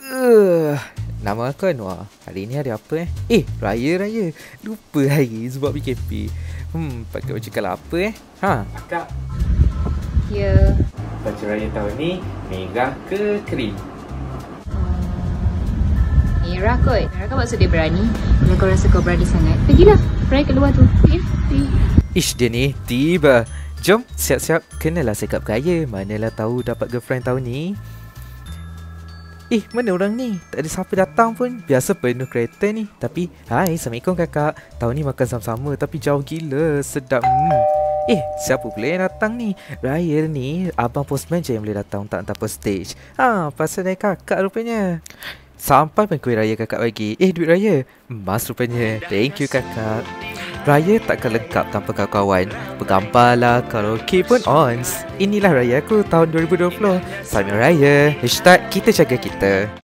Uh, Nama aku Anwar. Hari ni hari apa Raya. Lupa hari sebab PKP. Pakai baju colour apa Akak. Ya. Baju raya tahun ni merah ke krim? Merah kot. Merah kan maksud dia berani. Kalau kau rasa kau berani sangat, pergilah. Pergi keluar tu. Pergi. Ish, dia ni tiba. Jom, siap-siap. Kenalah sikap kaya. Manalah tahu dapat girlfriend tahun ni. Mana orang ni? Tak ada siapa datang pun. Biasa penuh kereta ni. Tapi, hai, Assalamualaikum kakak. Tahun ni makan sama-sama tapi jauh gila. Sedap. Siapa pula yang datang ni? Raya ni, abang postman je yang boleh datang tak hantar per stage. Pasal naik kakak rupanya. Sampai pun kuih raya kakak bagi. Duit raya. Emas rupanya. Thank you kakak. Raya takkan lengkap tanpa kawan-kawan. Bergambarlah, karaoke pun ons. Inilah raya aku tahun 2020. Selamat Raya. # kita jaga kita.